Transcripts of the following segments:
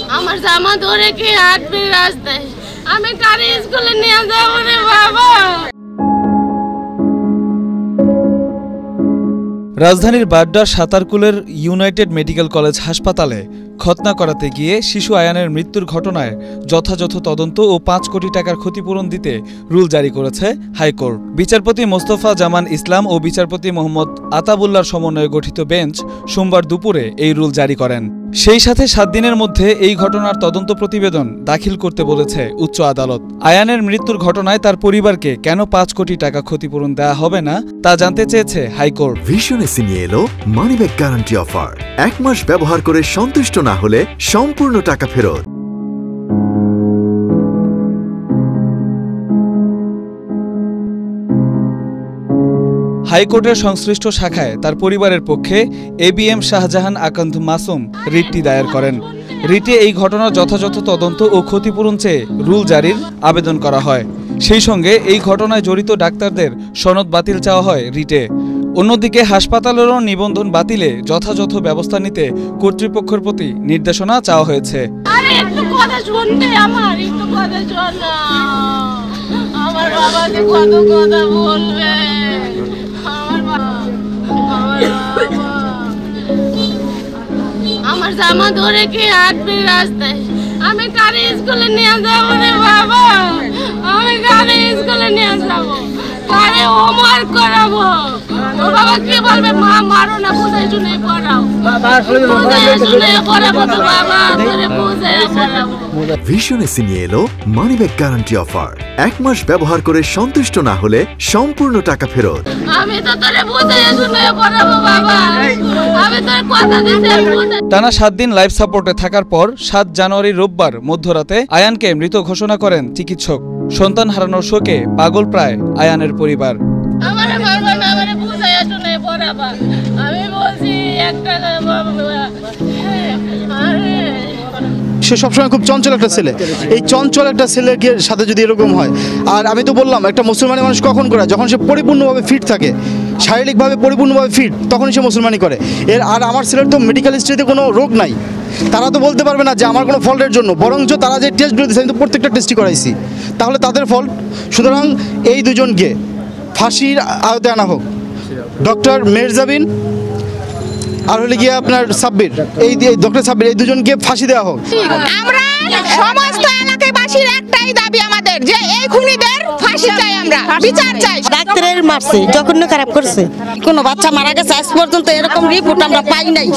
আমার জামা ধরে কি হাঁটবে রাস্তায়, আমি কারে স্কুলে নিয়ে যাবো রে বাবা। রাজধানীর বাড্ডার সাতারকুলের ইউনাইটেড মেডিকেল কলেজ হাসপাতালে খতনা করাতে গিয়ে শিশু আয়ানের মৃত্যুর ঘটনায় যথাযথ তদন্ত ও ৫ কোটি টাকার ক্ষতিপূরণ দিতে রুল জারি করেছে হাইকোর্ট। বিচারপতি মোস্তফা জামান ইসলাম ও বিচারপতি মোহাম্মদ আতাবুল্লাহর সমন্বয়ে গঠিত বেঞ্চ সোমবার দুপুরে এই রুল জারি করেন। সেই সাথে ৭ দিনের মধ্যে এই ঘটনার তদন্ত প্রতিবেদন দাখিল করতে বলেছে উচ্চ আদালত। আয়ানের মৃত্যুর ঘটনায় তার পরিবারকে কেন ৫ কোটি টাকা ক্ষতিপূরণ দেওয়া হবে না তা জানতে চেয়েছে হাইকোর্ট। ভিশন এসি নিয়ে এলো মানি ব্যাক গ্যারান্টি অফার। ১ মাস ব্যবহার করে সন্তুষ্ট না হলে সম্পূর্ণ টাকা ফেরত। হাইকোর্টের সংশ্লিষ্ট শাখায় তার পরিবারের পক্ষে এবিএম শাহজাহান আকান্ত মাসুম রিটটি দায়ের করেন। রিটে এই ঘটনার যথাযথ তদন্ত ও ক্ষতিপূরণ চেয়ে রুল জারির আবেদন করা হয়। সেই সঙ্গে এই ঘটনায় জড়িত ডাক্তারদের সনদ বাতিল চাওয়া হয় রিটে। অন্যদিকে হাসপাতালেরও নিবন্ধন বাতিলে যথাযথ ব্যবস্থা নিতে কর্তৃপক্ষের প্রতি নির্দেশনা চাওয়া হয়েছে। আমার জামা ধরে কি হাঁটবে রাস্তায়, আমি কারে স্কুলে নিয়ে যাবো রে বাবা, আমি কারে স্কুলে নিয়ে যাবো, কারে হোমওয়ার্ক করাবো। ও বাবা কি বলবে, মা মারো না, বুঝাই শুনে পড়াও, বুঝাই শুনে পড়াবো তো বাবা, ধরে বুঝাই পড়াবো। ভিশন এসি নিয়ে এলো মানি ব্যাক গ্যারান্টি অফার। ১ মাস ব্যবহার করে সন্তুষ্ট না হলে সম্পূর্ণ টাকা ফেরত। আমি তো তোরে বুঝাই শুনে পড়াবো বাবা, আমি তোর কথা দিতে। টানা ৭ দিন লাইফ সাপোর্টে থাকার পর ৭ জানুয়ারি রোববার মধ্যরাতে আয়ানকে মৃত ঘোষণা করেন চিকিৎসক। সন্তান হারানোর শোকে পাগল প্রায় আয়ানের পরিবার। আমারে মারবা না, আমারে বুঝাই শুনে পড়াবা, আমি বলছি একটা সে সবসময় খুব চঞ্চল একটা ছেলে। এই চঞ্চল একটা ছেলের সাথে যদি এরকম হয়, আর আমি তো বললাম একটা মুসলমানি মানুষ কখন করে, যখন সে পরিপূর্ণভাবে ফিট থাকে, শারীরিকভাবে পরিপূর্ণভাবে ফিট, তখনই সে মুসলমানি করে। আর আমার ছেলের তো মেডিকেল হিস্ট্রিতে কোনো রোগ নাই, তারা তো বলতে পারবে না যে আমার কোনো ফল্টের জন্য, বরঞ্চ তারা যে টেস্টগুলো দিচ্ছে আমি তো প্রত্যেকটা টেস্টই করাইছি, তাহলে তাদের ফল্ট। সুতরাং এই দুজনকে ফাঁসির আওতায় আনা হোক, ডক্টর মেহজাবিন আর হলে গিয়ে আপনার সাব্বির, এই ডক্টর সাব্বির, এই দুজনকে ফাঁসি দেওয়া হোক। আমরা সমস্ত এলাকাবাসীর একটাই দাবি আমাদের যে এই খুনিদের ফাঁসি চাই, আমরা বিচার চাই। ডাক্তারের মারছে, জঘন্য খারাপ করছে, কোনো বাচ্চা মারা গেছে আজ পর্যন্ত এরকম রিপোর্ট আমরা পাই নাই।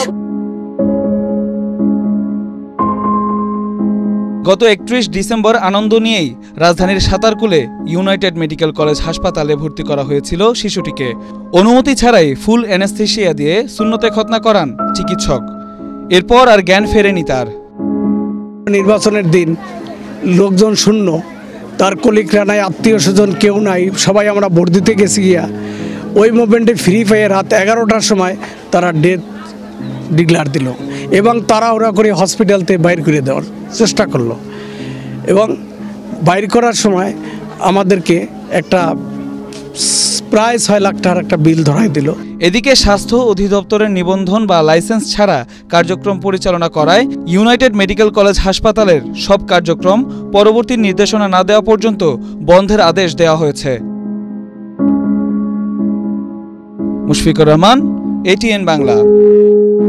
গত ৩১ ডিসেম্বর আনন্দ নিয়েই রাজধানীর সাতারকুলে ইউনাইটেড মেডিকেল কলেজ হাসপাতালে ভর্তি করা হয়েছিল শিশুটিকে। অনুমতি ছাড়াই ফুল অ্যানেস্থেসিয়া দিয়ে সুন্নতে খতনা করান চিকিৎসক। এরপর আর জ্ঞান ফেরেনি তার। নির্বাচনের দিন লোকজন শূন্য, তার কলিগরা নাই, আত্মীয় স্বজন কেউ নাই, সবাই আমরা ভোট দিতে গেছি গিয়া ওই মুভমেন্টে ফ্রি পেয়ে রাত 11টার সময় তারা ডেথ ডিক্লার দিল এবং তাড়াহুড়া করে হসপিটালতে বাইর করে দেওয়ার চেষ্টা করলো এবং বাইর করার সময় আমাদেরকে একটা প্রায় ৬ লাখ টাকার একটা বিল ধরাই দিল। এদিকে স্বাস্থ্য অধিদপ্তরের নিবন্ধন বা লাইসেন্স ছাড়া কার্যক্রম পরিচালনা করায় ইউনাইটেড মেডিকেল কলেজ হাসপাতালের সব কার্যক্রম পরবর্তী নির্দেশনা না দেওয়া পর্যন্ত বন্ধের আদেশ দেওয়া হয়েছে। মুশফিকুর রহমান, ATN বাংলা।